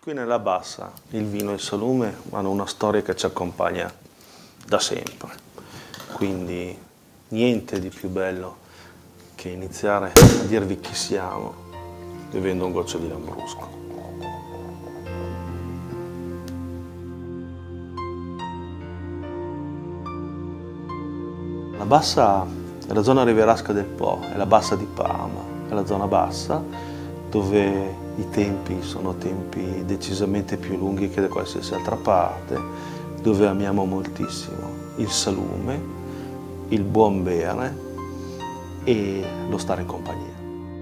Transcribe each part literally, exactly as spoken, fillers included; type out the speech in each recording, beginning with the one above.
Qui nella Bassa il vino e il salume hanno una storia che ci accompagna da sempre, quindi niente di più bello che iniziare a dirvi chi siamo bevendo un goccio di Lambrusco. La Bassa è la zona rivierasca del Po, è la Bassa di Parma, è la zona bassa dove i tempi sono tempi decisamente più lunghi che da qualsiasi altra parte, dove amiamo moltissimo il salume, il buon bere e lo stare in compagnia.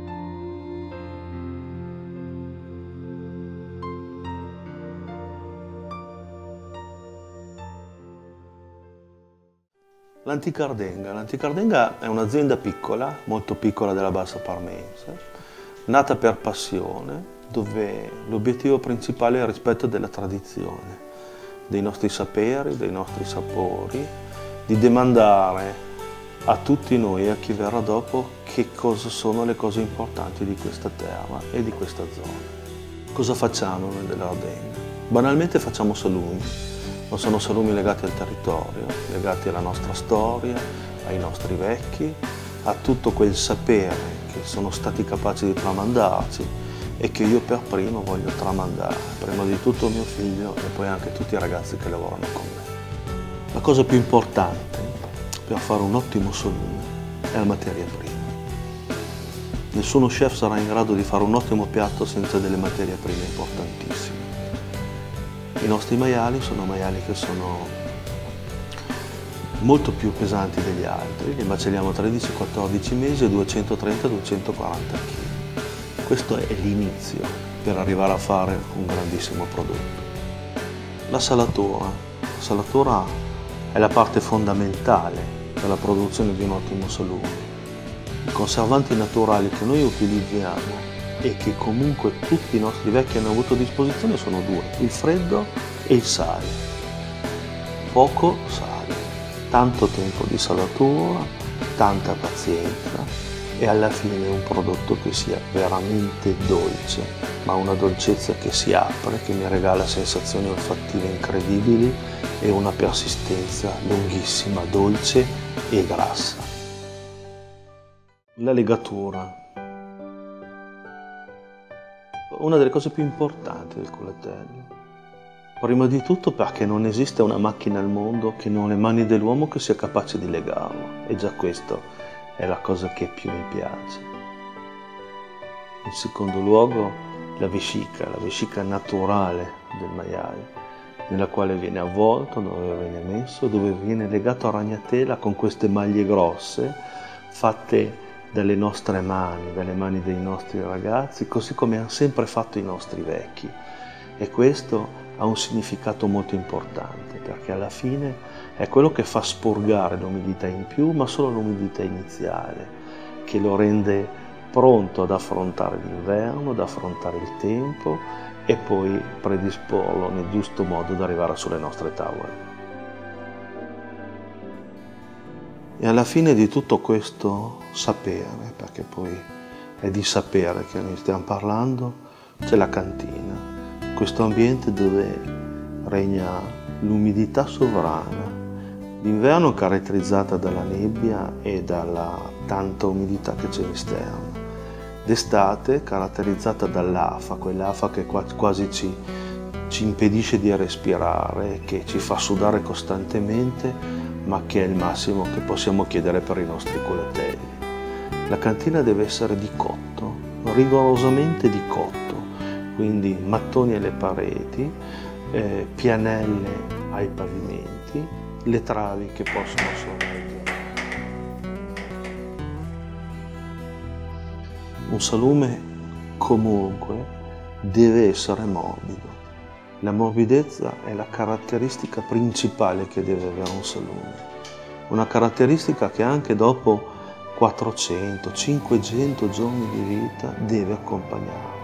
L'Antica Ardenga. L'Antica Ardenga è un'azienda piccola, molto piccola della Bassa Parmense, nata per passione, dove l'obiettivo principale è il rispetto della tradizione, dei nostri saperi, dei nostri sapori, di demandare a tutti noi e a chi verrà dopo che cosa sono le cose importanti di questa terra e di questa zona. Cosa facciamo noi dell'Ardenga? Banalmente facciamo salumi, ma sono salumi legati al territorio, legati alla nostra storia, ai nostri vecchi, a tutto quel sapere che sono stati capaci di tramandarci e che io per primo voglio tramandare, prima di tutto mio figlio e poi anche tutti i ragazzi che lavorano con me. La cosa più importante per fare un ottimo salume è la materia prima. Nessuno chef sarà in grado di fare un ottimo piatto senza delle materie prime importantissime. I nostri maiali sono maiali che sono molto più pesanti degli altri, li macelliamo tredici quattordici mesi e duecentotrenta duecentoquaranta chili. Questo è l'inizio per arrivare a fare un grandissimo prodotto. La salatura. La salatura è la parte fondamentale della produzione di un ottimo salume. I conservanti naturali che noi utilizziamo e che comunque tutti i nostri vecchi hanno avuto a disposizione sono due, il freddo e il sale. Poco sale. Tanto tempo di salatura, tanta pazienza e alla fine un prodotto che sia veramente dolce, ma una dolcezza che si apre, che mi regala sensazioni olfattive incredibili e una persistenza lunghissima, dolce e grassa. La legatura. Una delle cose più importanti del coltello. Prima di tutto perché non esiste una macchina al mondo che non le mani dell'uomo che sia capace di legarlo, e già questo è la cosa che più mi piace. In secondo luogo la vescica, la vescica naturale del maiale, nella quale viene avvolto, dove viene messo, dove viene legato a ragnatela con queste maglie grosse fatte dalle nostre mani, dalle mani dei nostri ragazzi, così come hanno sempre fatto i nostri vecchi. E questo ha un significato molto importante, perché alla fine è quello che fa sporgare l'umidità in più, ma solo l'umidità iniziale, che lo rende pronto ad affrontare l'inverno, ad affrontare il tempo e poi predisporlo nel giusto modo ad arrivare sulle nostre tavole. E alla fine di tutto questo sapere, perché poi è di sapere che noi stiamo parlando, c'è la cantina. Questo ambiente dove regna l'umidità sovrana, l'inverno caratterizzata dalla nebbia e dalla tanta umidità che c'è esterno, d'estate caratterizzata dall'afa, quell'afa che quasi ci, ci impedisce di respirare, che ci fa sudare costantemente, ma che è il massimo che possiamo chiedere per i nostri coltelli. La cantina deve essere di cotto, rigorosamente di cotto. Quindi mattoni alle pareti, eh, pianelle ai pavimenti, le travi che possono sorreggere. Un salume comunque deve essere morbido. La morbidezza è la caratteristica principale che deve avere un salume. Una caratteristica che anche dopo quattrocento cinquecento giorni di vita deve accompagnare.